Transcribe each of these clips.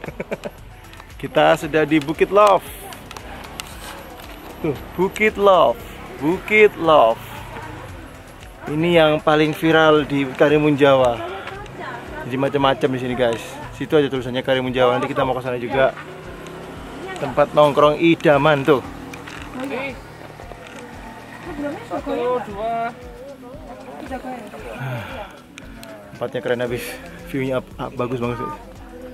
Kita sudah di Bukit Love. Tuh, Bukit Love. Bukit Love. Ini yang paling viral di Karimun Jawa. Jadi macam-macam di sini, guys. Situ aja tulisannya Karimun Jawa. Nanti kita mau ke sana juga. Tempat nongkrong idaman tuh. 1, 2. Tempatnya keren habis. View-nya bagus banget sih.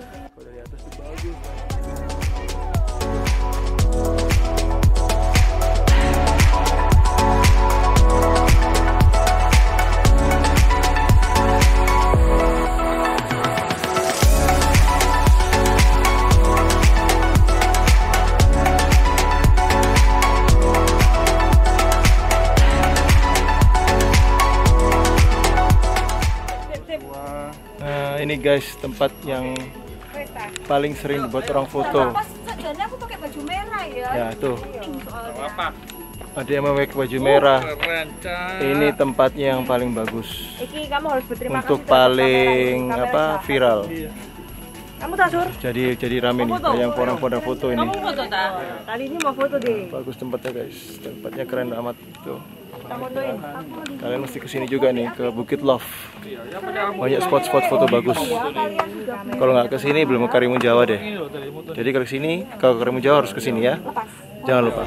Nah, ini guys tempat yang paling sering dibuat orang foto. Aku pakai baju merah ya. Ya tuh. Apa? Ada yang memakai baju merah. Keren, Cak. Ini tempatnya yang paling bagus. Iki kamu harus berterima Untuk kasih paling kamera viral. Kamu tak sur? Jadi rame nih yang orang pada foto ini. Kamu foto tak? Kali ini mau foto deh. Bagus tempatnya guys. Tempatnya keren amat tuh. Kita fotoin. Kalian mesti kesini juga nih ke Bukit Love. Banyak spot-spot foto bagus. Kalau nggak kesini belum ke Karimun Jawa deh. Jadi kalau kesini, kalau ke Karimun Jawa harus kesini ya. Jangan lupa.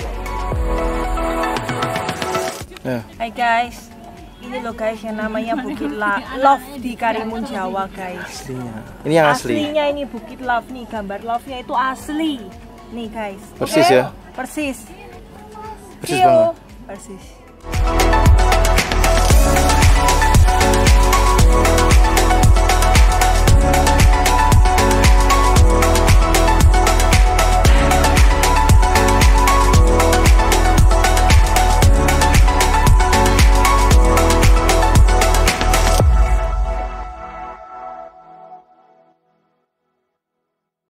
Nah, Hai guys, ini loh guys yang namanya Bukit Love di Karimun Jawa guys. ini yang asli. Aslinya ini Bukit Love nih, gambar love-nya itu asli. Nih guys. Persis Oke? ya? Persis. Persis See you. banget. Persis.